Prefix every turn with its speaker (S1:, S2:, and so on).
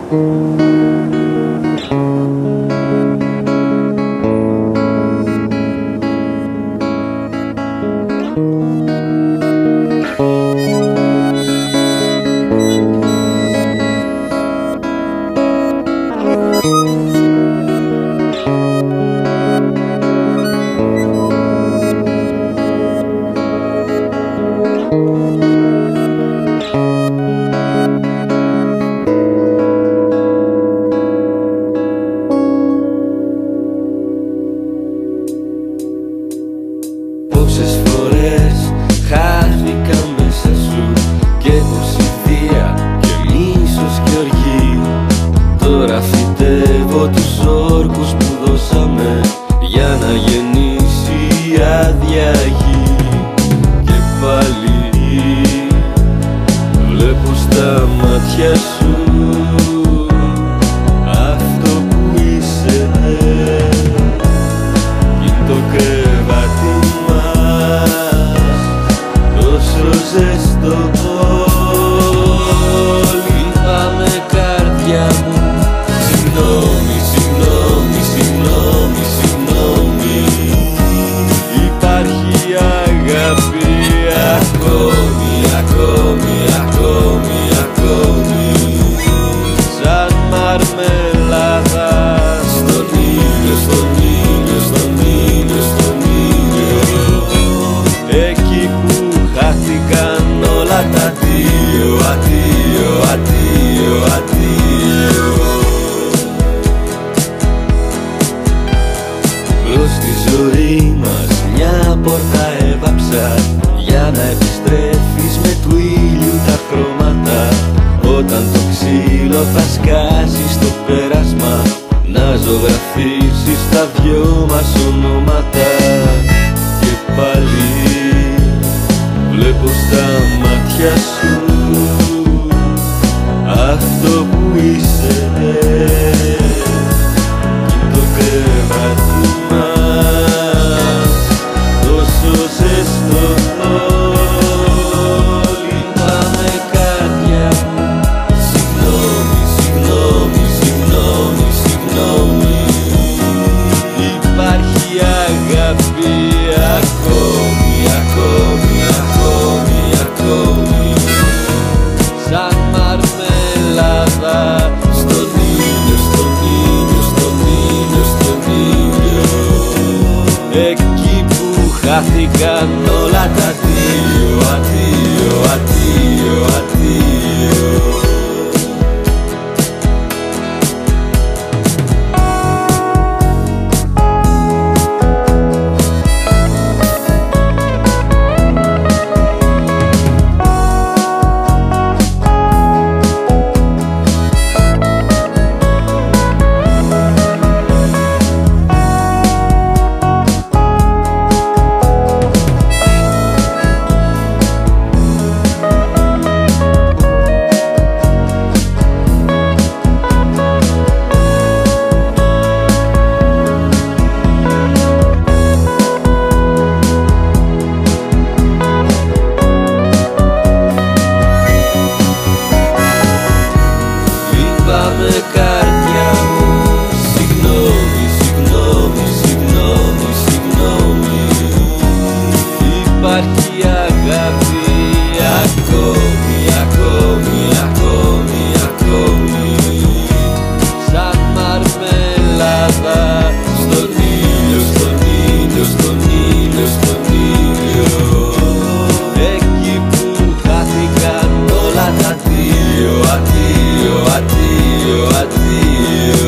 S1: Πόσες φορές χάθηκα μέσα σου και ποσιδία και μίσος και οργή. Τώρα φυτεύω τους όρκους που δώσαμε για να γεννήσει η άδεια γη. Και πάλι βλέπω στα μάτια σου αυτό που είσαι. Κι το κρεβάτι τόσο ζεστό, λυπάμαι καρδιά μου. Συγγνώμη, συγγνώμη, συγγνώμη, συγγνώμη. Υπάρχει αγάπη ακόμη, ακόμη, ακόμη, ακόμη. Σαν μαρμελάδα στον ήλιο, στον ήλιο, στον ήλιο, στον ήλιο. Εκεί που χάθηκαν όλα τα αντίο, αντίο, αντίο, αντίο. Μπρος στη ζωή μας μια πόρτα έβαψα για να επιστρέφεις με του ήλιου τα χρώματα. Όταν το ξύλο θα σκάσει στο πέρασμα να ζωγραφίσεις τα δυο μας ονόματα. Και πάλι βλέπω στα μάτια σου αυτό που είσαι. Κι το κρεβάτι μας τόσο ζεστό, λυπάμαι καρδιά μου. Συγγνώμη, συγγνώμη, συγγνώμη, συγγνώμη. Υπάρχει αγάπη ακόμη, ακόμη, ακόμη, ακόμη. Σαν μαρμελάδα στον ήλιο, στον ήλιο, στον ήλιο, στον ήλιο. Εκεί που χάθηκαν όλα τα αντίο, αντίο, αντίο, αντίο. Λυπάμαι καρδιά μου. Συγγνώμη, συγγνώμη, συγγνώμη, συγγνώμη. Υπάρχει αγάπη ακόμη, ακόμη, ακόμη, ακόμη. Σαν μαρμελάδα στον ήλιο, στον ήλιο, στον ήλιο, στον ήλιο. Εκεί που χάθηκαν όλα τα αντίο, αντίο, αντίο, αντίο.